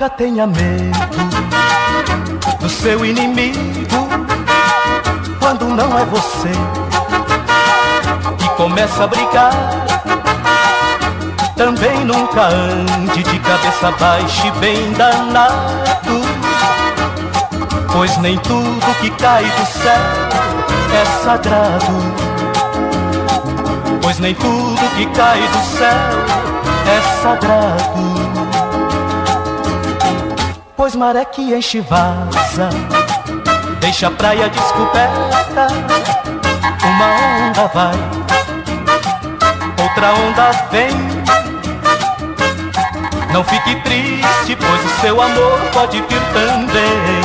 Nunca tenha medo do seu inimigo quando não é você que começa a brigar. Também nunca ande de cabeça baixa e bem danado, pois nem tudo que cai do céu é sagrado. Pois nem tudo que cai do céu é sagrado. Pois maré que enche vaza, deixa a praia descoberta. Uma onda vai, outra onda vem. Não fique triste, pois o seu amor pode vir também.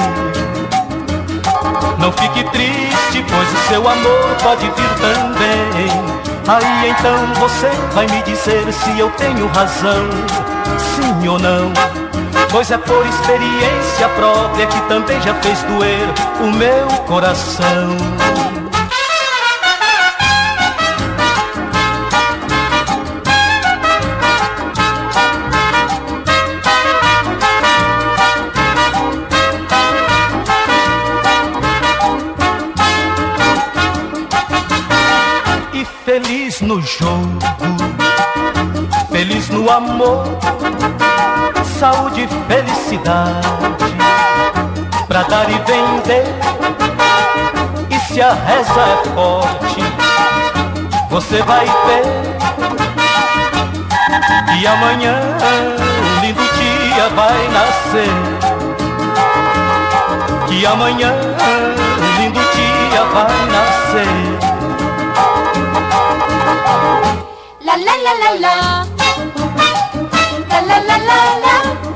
Não fique triste, pois o seu amor pode vir também. Aí então você vai me dizer se eu tenho razão, sim ou não. Pois é por experiência própria que também já fez doer o meu coração. E feliz no jogo, feliz no amor, saúde e felicidade pra dar e vender. E se a reza é forte, você vai ver que amanhã um lindo dia vai nascer. Que amanhã um lindo dia vai nascer. La la la la la, la la la la la.